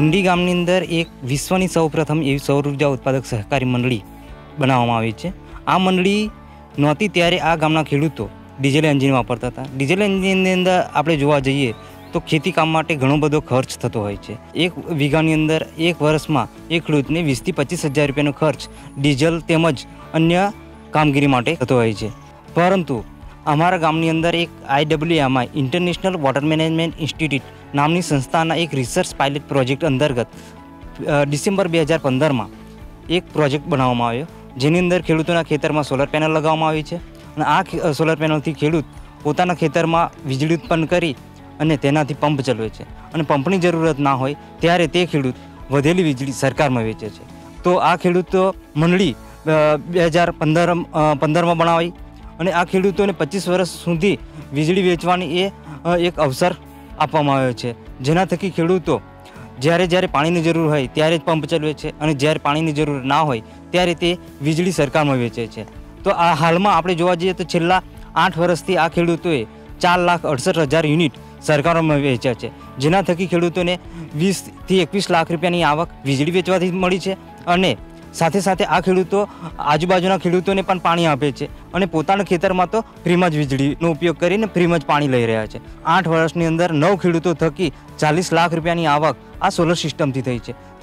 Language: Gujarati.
ઈંડી ગામની અંદર એક વિશ્વની સૌપ્રથમ એવી સૌર ઉર્જા ઉત્પાદક સહકારી મંડળી બનાવવામાં આવી છે। આ મંડળી નહોતી ત્યારે આ ગામના ખેડૂતો ડીઝલ એન્જિન વાપરતા હતા। ડીઝલ એન્જિનની અંદર આપણે જોવા જઈએ તો ખેતી કામ માટે ઘણો બધો ખર્ચ થતો હોય છે। એક વીઘાની અંદર એક વર્ષમાં એક ખેડૂતને 20 થી 25 હજાર રૂપિયાનો ખર્ચ ડીઝલ તેમજ અન્ય કામગીરી માટે થતો હોય છે। પરંતુ અમારા ગામની અંદર એક IWMI international water management institute નામની સંસ્થાના એક રિસર્ચ પાયલટ પ્રોજેક્ટ અંતર્ગત ડિસેમ્બર 2015માં એક પ્રોજેક્ટ બનાવવામાં આવ્યો, જેની અંદર ખેડૂતોના ખેતરમાં સોલર પેનલ લગાવવામાં આવી છે અને આ સોલર પેનલથી ખેડૂત પોતાના ખેતરમાં વીજળી ઉત્પન્ન કરી અને તેનાથી પંપ ચલાવે છે અને પંપની જરૂરત ના હોય ત્યારે તે ખેડૂત વધેલી વીજળી સરકારમાં વેચે છે। તો આ ખેડૂતો મંડળી 2015માં બનાવી અને આ ખેડૂતોને 25 વર્ષ સુધી વીજળી વેચવાની એ એક અવસર આપવામાં આવ્યો છે, જેના થકી ખેડૂતો જ્યારે પાણીની જરૂર હોય ત્યારે જ પંપ ચલાવે છે અને જ્યારે પાણીની જરૂર ના હોય ત્યારે તે વીજળી સરકારમાં વેચે છે। તો આ હાલમાં આપણે જોવા જઈએ તો છેલ્લા 8 વર્ષથી આ ખેડૂતોએ 4,68,000 યુનિટ સરકારોમાં વેચ્યા છે, જેના થકી ખેડૂતોને 20 થી 21 લાખ રૂપિયાની આવક વીજળી વેચવાથી મળી છે અને સાથે સાથે આ ખેડૂતો આજુબાજુના ખેડૂતોને પણ પાણી આપે છે અને પોતાના ખેતરમાં તો ફ્રીમાં જ વીજળીનો ઉપયોગ કરીને ફ્રીમાં જ પાણી લઈ રહ્યા છે। 8 વર્ષની અંદર 9 ખેડૂતો થકી 40 લાખ રૂપિયાની આવક આ સોલર સિસ્ટમથી થઈ છે।